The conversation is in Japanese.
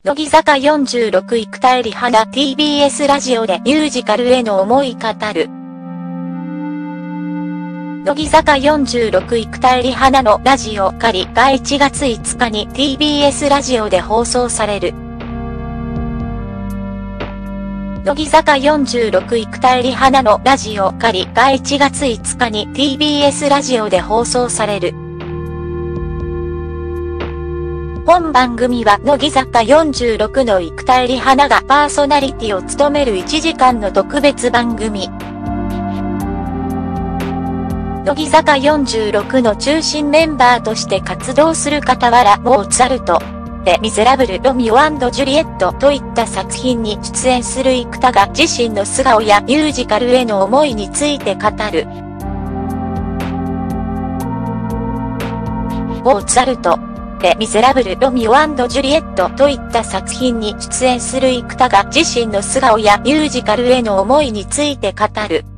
乃木坂46生田絵梨花 TBS ラジオでミュージカルへの思い語る。乃木坂46生田絵梨花のラジオ狩りが1月5日に TBS ラジオで放送される。乃木坂46生田絵梨花のラジオ狩りが1月5日に TBS ラジオで放送される。本番組は乃木坂46の生田絵梨花がパーソナリティを務める1時間の特別番組。乃木坂46の中心メンバーとして活動する傍ら、モーツァルト、レ・ミゼラブル、ロミオ&ジュリエットといった作品に出演する生田が自身の素顔やミュージカルへの思いについて語る。モーツァルト、レ・ミゼラブル、ロミオ&ジュリエットといった作品に出演する生田が自身の素顔やミュージカルへの思いについて語る。